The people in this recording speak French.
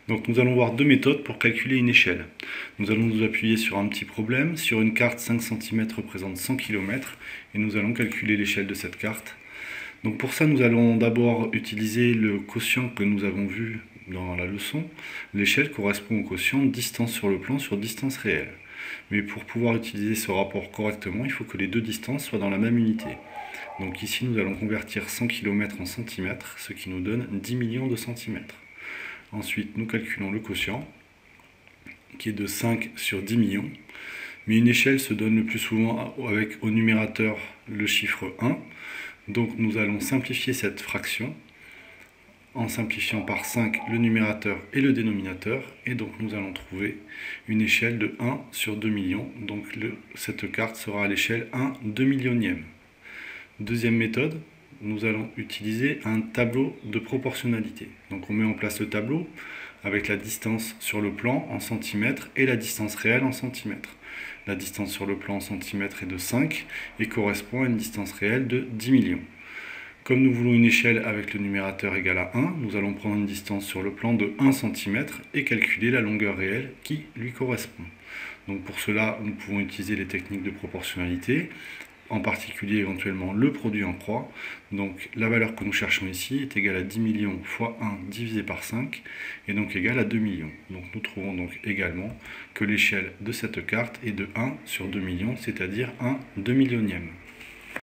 Donc nous allons voir deux méthodes pour calculer une échelle. Nous allons nous appuyer sur un petit problème. Sur une carte, 5 cm représente 100 km et nous allons calculer l'échelle de cette carte. Donc pour ça, nous allons d'abord utiliser le quotient que nous avons vu dans la leçon. L'échelle correspond au quotient distance sur le plan sur distance réelle. Mais pour pouvoir utiliser ce rapport correctement, il faut que les deux distances soient dans la même unité. Donc ici, nous allons convertir 100 km en centimètres, ce qui nous donne 10 millions de centimètres. Ensuite, nous calculons le quotient, qui est de 5 sur 10 millions. Mais une échelle se donne le plus souvent avec au numérateur le chiffre 1. Donc nous allons simplifier cette fraction en simplifiant par 5 le numérateur et le dénominateur. Et donc nous allons trouver une échelle de 1 sur 2 millions. Donc cette carte sera à l'échelle 1 2/1000e. Deuxième méthode, nous allons utiliser un tableau de proportionnalité. Donc on met en place le tableau avec la distance sur le plan en centimètres et la distance réelle en centimètres. La distance sur le plan en centimètres est de 5 et correspond à une distance réelle de 10 millions. Comme nous voulons une échelle avec le numérateur égal à 1, nous allons prendre une distance sur le plan de 1 cm et calculer la longueur réelle qui lui correspond. Donc pour cela, nous pouvons utiliser les techniques de proportionnalité, en particulier éventuellement le produit en croix. Donc la valeur que nous cherchons ici est égale à 10 millions fois 1 divisé par 5 et donc égale à 2 millions. Donc nous trouvons donc également que l'échelle de cette carte est de 1 sur 2 millions, c'est-à-dire 1 2/1000e.